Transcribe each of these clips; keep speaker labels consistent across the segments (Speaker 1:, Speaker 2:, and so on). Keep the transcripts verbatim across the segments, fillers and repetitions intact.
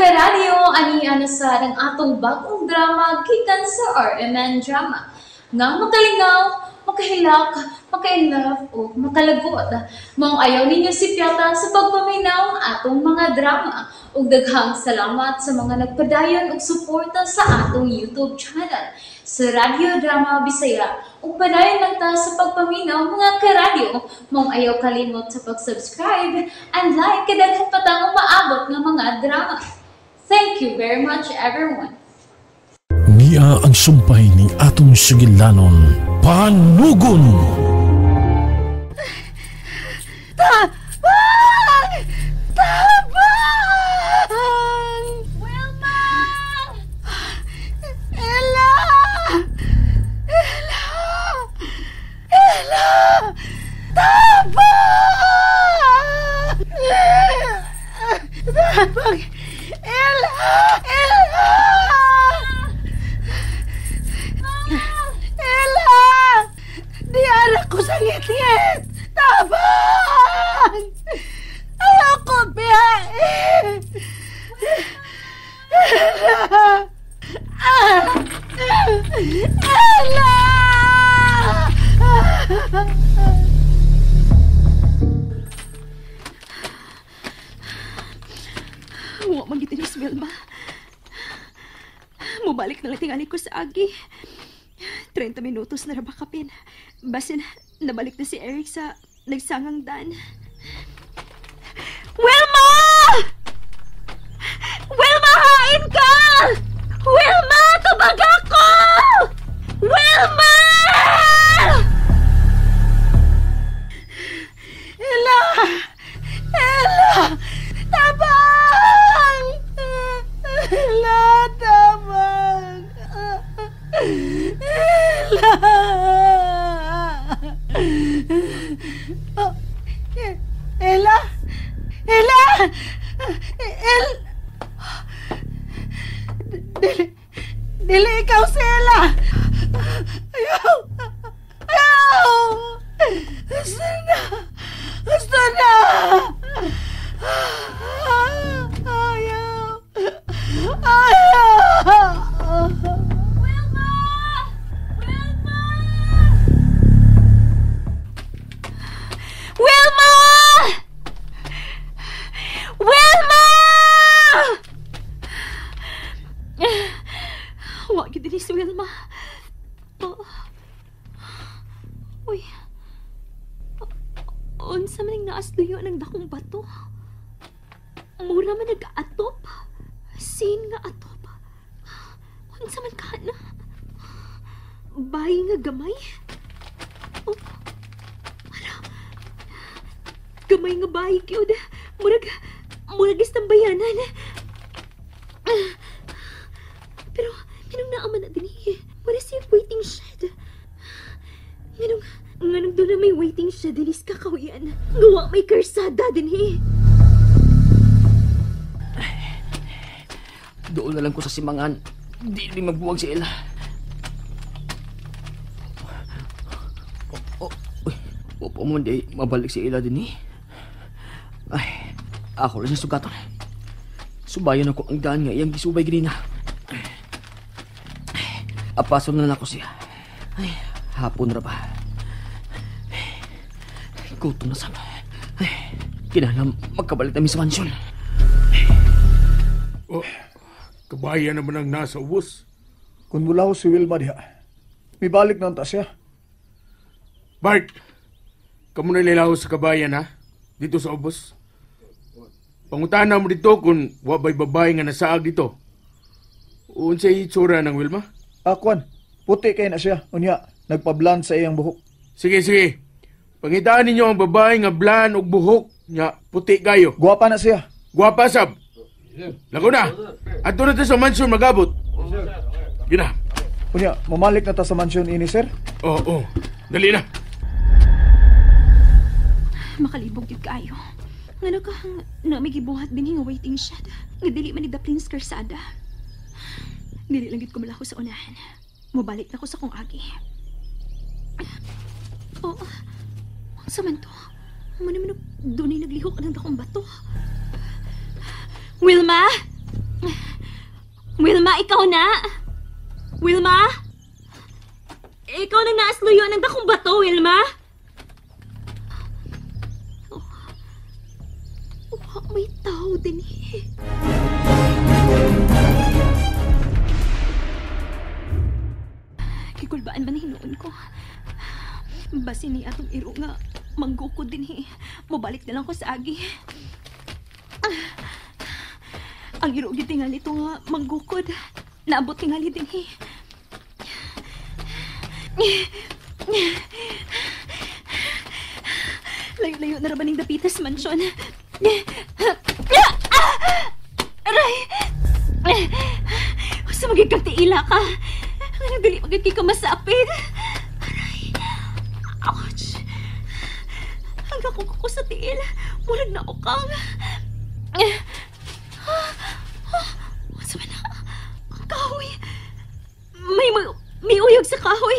Speaker 1: karadyo, ani ana sa ng atong bagong drama gikan sa R M N Drama. Nga makalingaw, makahilak, maka-inlove, o makalagot. Maong ayaw ninyo si Piata sa pagpaminaw ang atong mga drama. Ug daghang salamat sa mga nagpadayon ug suporta sa atong YouTube channel sa Radyo Drama Bisaya. Ug padayon lang ta sa pagpaminaw mga karadyo. Maong ayaw kalimot sa pag-subscribe and like kadaghan pa tang maabot ng mga drama. Thank you very much everyone.
Speaker 2: Niya ang sumpay ni atong sugilanon, panugon.
Speaker 3: Tabang! Tabang!
Speaker 1: Wilma!
Speaker 3: Ella! Ella! Ella! Tabang! Tabang! Ella! Ella! Ella! Di anak ko sa ngit-ngit! Tabang! Ayoko biyain! Ella! Ella! Huwag magitinis, Wilma. Mubalik na lang tingali ko sa agi. trenta minutos na rabakapin. Basin, nabalik na si Eric sa nagsangang dan. Wilma! Wilma, hain ka! Wilma, tumaga ko! Wilma! Ella! Ella! Tabang! Ella, tabang! Ella! Oh, Ella? Ella! El... Dili... Dili ikaw si Ella! Ayaw! Ayaw! Gusto na! Gusto na! Ayaw! Ayaw!
Speaker 1: Wilma! Wilma!
Speaker 3: Wilma! Wilma! Huwag yun din si Wilma. Oh. Uy. Unsa man ang naasluyo ng dakong bato? Mura man nag-atop. Sin nga atop. Unsa man ka na? Bahay nga gamay? Oh. Ano? Gamay nga bahay kyod. Murag, murag istambayanan. Pero, minong naaman na din eh. Wala siya waiting shed. Minong, nganong doon na may waiting shed din is kakawian. Gawa may karsada din eh.
Speaker 4: Doon na lang ko sa simangan. Di rin magbuwag si Ella. O, o, upo mo, di mabalik si Ella din eh. Ay, ako lang siya sugatan. Subayan ako ang daan nga iyang gisubay ganina. Apason na lang ako siya. Ay, hapon na ba? Gutom na sana. Ay, kinahanglan magkabalik namin sa mansyon.
Speaker 5: Oh, kabayan naman ang nasa ubos.
Speaker 6: Kung mula ko si Wilma diha, may balik na ta siya.
Speaker 5: Bart, kamu na lilaw sa kabayan ha? Dito sa ubos. Pangutana mo dito kung wabay babae nga nasaag dito. Unsay itsura ng Wilma?
Speaker 6: Akwan, puti kay na siya. Unya, nagpablan sa iyang buhok.
Speaker 5: Sige, sige. Pangitaan ninyo ang babae nga blan og buhok nga puti kayo.
Speaker 6: Guwapa na siya.
Speaker 5: Guwapa sab. Lago na. Ato na ta sa mansyon magabot. Yun na.
Speaker 6: Unya, mamalik na ta sa mansyon ini, sir?
Speaker 5: Oo, oh, oh. Dali na.
Speaker 3: Makalibog yun kayo. Nga na ka, na may gibuhat din nga waiting shed. Nga dili man ni-daplins karsada. Dili lang gid ko malaho sa unahan. Mabalik na ko sa kong agi. Oh, ang saman to. Manaman doon ay naglihok ng dakong bato. Wilma! Wilma, ikaw na? Wilma? Ikaw nang naasluyo ng dakong bato, Wilma? Oh, oh, may tao din eh. Kikulbaan man hinuon ko. Basi ni atong iro nga manggukod din eh. Mabalik na lang ko sa agi. Ang iro gid tingali ito nga manggukod. Naabot tingali din eh. Layo-layo na rabaning dapitas mansyon. Aray! Sa magigagtiila ka. Ang dali magiging ka masapid. Aray! Ouch! Hanggang kung ako sa tiil, mulag na ako kang. Masa na? Ang kahoy. May, may, may uyog sa kahoy.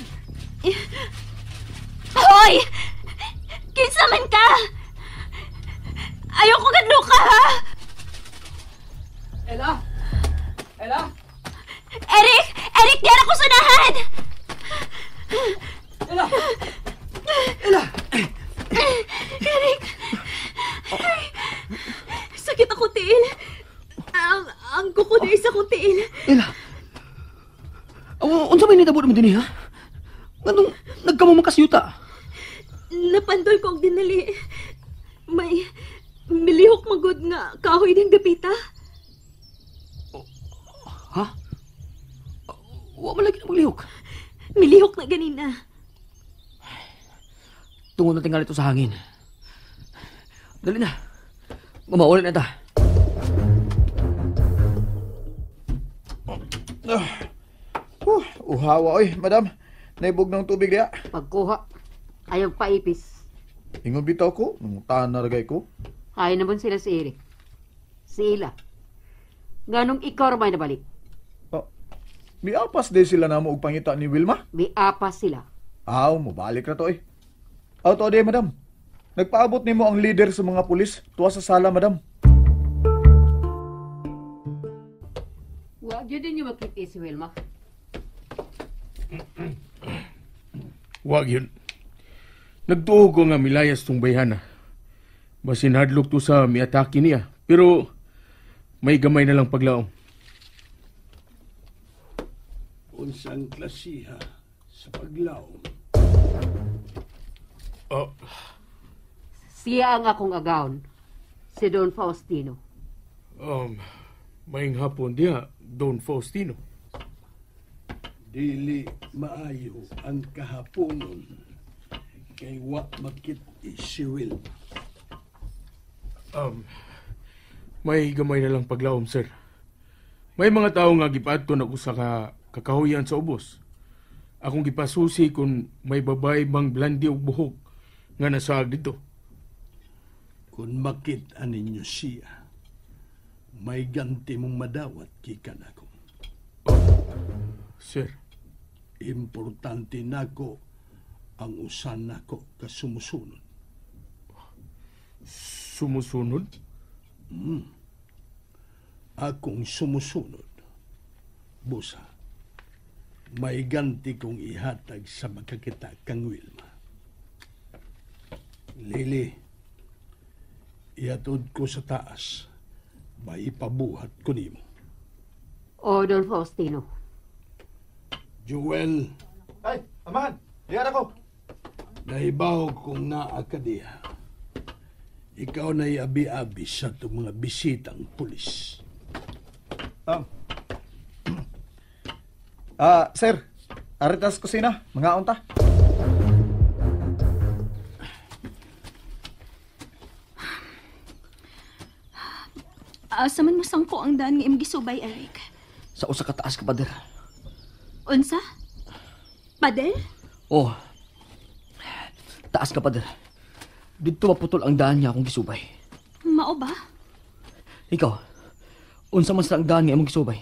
Speaker 3: Hoy! Kinsa man ka! Ayoko gadlo ka, ha?
Speaker 4: Ella? Ella?
Speaker 3: Eric! Eric, di ako sunahan!
Speaker 4: Ella! Ella!
Speaker 3: Eric! Ay, sakit ako, tiil. Ang, ang kuko na isa kong tiil.
Speaker 4: Ella! Unsa may nitabot mo din, ha? Anong nagkamo makasyuta?
Speaker 3: Napantol ko og dinali. May milihok magod nga kahoy ding dapita.
Speaker 4: Ha? Wa man lagi na maglihok.
Speaker 3: Milihok na ganina.
Speaker 4: Tungo na tingali ito sa hangin. Dali na. Mamaulit na ta.
Speaker 6: Uh, uh, uhawa oy, madam. Naibog ng tubig diya.
Speaker 7: Pagkuha, ayaw paipis.
Speaker 6: Ingon bitaw ko, nungutan na ragay ko.
Speaker 7: Kaya naman sila si Eric. Si Ila. Ganong ikaw may nabalik.
Speaker 6: Oh, may apas din sila na mo og pangita ni Wilma.
Speaker 7: May apas sila.
Speaker 6: Aw, mabalik na to eh. Aw, to de, madam. Nagpaabot nimo ang leader sa mga pulis tuwa sa sala, madam.
Speaker 7: Huwag yun din yung makiti si Wilma.
Speaker 5: Wag yun. Nagtuo ko nga milayas tong bayhana. Basin hadlok to sa miatake niya. Pero may gamay na lang paglaom.
Speaker 8: Unsang klasiha sa paglaom?
Speaker 5: Oh,
Speaker 7: Siya ang akong agawon. Si Don Faustino.
Speaker 5: um, maing hapon diha, Don Faustino.
Speaker 8: Dili maayo ang kahaponon kay wa makit si Will.
Speaker 5: Um, may gamay na lang paglaom, sir. May mga tao nga gipaadto na usa ka kakahuyan sa ubos. Akong gipasusi kung may babay bang blandi og buhok nga nasaag dito.
Speaker 8: Kung makit aninyo siya, may ganti mong madawat kikan ako.
Speaker 5: Sir,
Speaker 8: Importante nako ang usan nako kasumusunod.
Speaker 5: sumusunod?
Speaker 8: Hmm. Akong sumusunod. Busa, may ganti kong ihatag sa magkakita kang Wilma. Lili, ihatod ko sa taas. May ipabuhat ko nimo.
Speaker 7: O Don Faustino.
Speaker 8: Joel,
Speaker 6: Ay, amahan, diyan ako.
Speaker 8: nahibaw kong naa ka diha. Ikaw na abi-abi sa itong mga bisitang pulis.
Speaker 6: Um, Ah, sir, aritas kusina, mga unta.
Speaker 3: Asa man mo sangko ang daan nga imong gisubay, Eric?
Speaker 4: Sa usa ka taas ka, pader.
Speaker 3: Unsa? Padel?
Speaker 4: Oh. Taas ka, pader. Dito maputol ang daan niya akong gisubay.
Speaker 3: Mao ba?
Speaker 4: Ikaw, unsa man sa ang daan nga imong gisubay?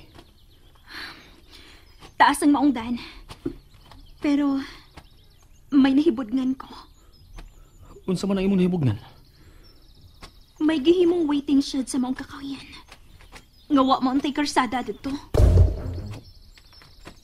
Speaker 3: Taas ang maong daan. Pero may nahibudngan ko.
Speaker 4: Unsa man ang imong nahibugnan?
Speaker 3: May gihimong waiting shed sa maong kakawian. Ngawa mo ang tay karsada dito.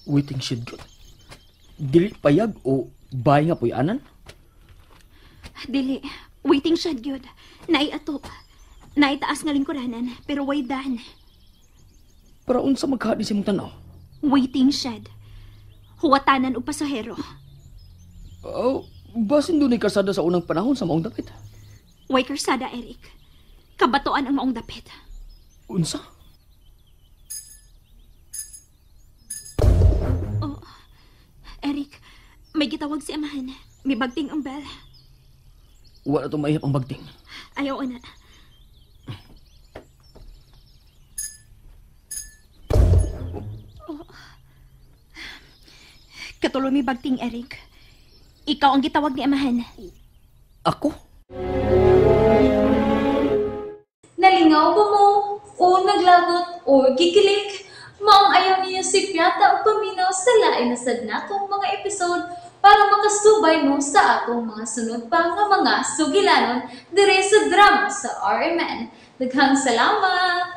Speaker 4: Waiting shed good. Dili payag o bay nga puyanan?
Speaker 3: Dili, waiting shed gyud. Naiatop. Naitaas nga lingkuranan, pero way dan.
Speaker 4: Para unsa magkahadi sa mong tanaw?
Speaker 3: Waiting shed. Huwatanan o pasahero.
Speaker 4: Oh, basin doon ay kasada sa unang panahon sa maong dapit.
Speaker 3: Way karsada, Eric. Kabatoan ang maong dapit.
Speaker 4: Unsa?
Speaker 3: Oh, Eric, may gitawag si amahan. May bagting ang bell.
Speaker 4: Wala to maihap ang bagting.
Speaker 3: Ayaw na. Oh. Katuloy may bagting, Eric. Ikaw ang gitawag ni amahan.
Speaker 4: Ako?
Speaker 1: Nalingaw ba mo? O naglagot? O gikilik? Maong ayaw niya si Piata o paminaw sa lain na sad natong mga episode para makasubay mo sa atong mga sunod pa nga mga sugilanon dire sa drama sa R M N. Daghang salamat!